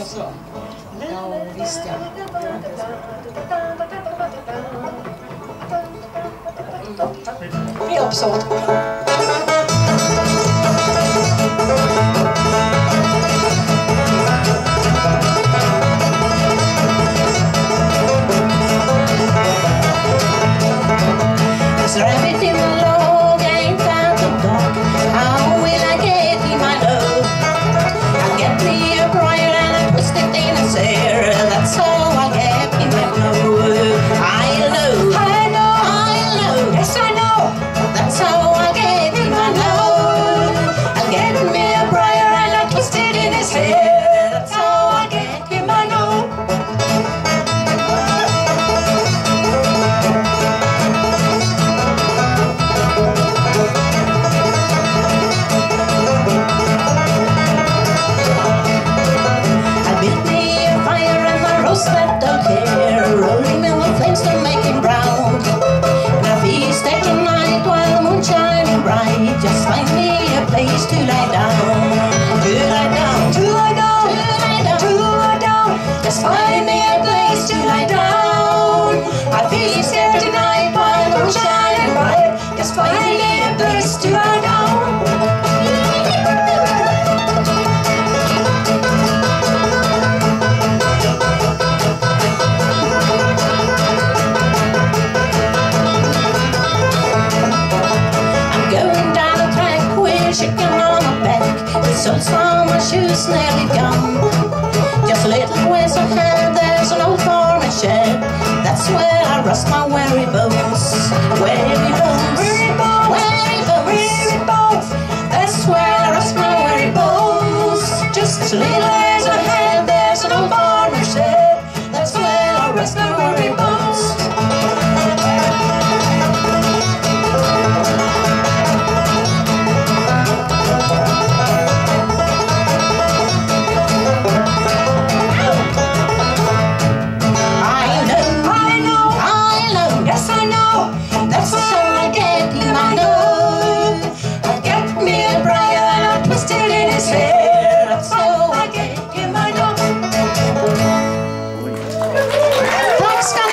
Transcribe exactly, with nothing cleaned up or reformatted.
Så. Ja, visst ja. Vi uppsåt. So everything alone ain't out the dark. How will I get in my love? I'll get me a briar and I twist it in his hair. That's how I get in my love. I know, I know, I know, yes I know. That's how I get in my love. I'll get me a briar and I twist it in his hair. That's how I get in my love. That don't care, rolling in the flames to make it brown. And I feast there tonight while the moon shining bright. Just find me a place to lie down, to lie down, to lie down, to lie down, to lie down. Just find me a place to lie down. I feast there tonight while the moon shining bright. Just find me a place to lie down. Chicken on my back, the soles from my shoes nearly gone. Just a little ways ahead, there's an old farming shed. That's where I rust my weary bones. Weary bones, weary bones, weary bones, weary bones. That's where I rust my weary bones. Just a little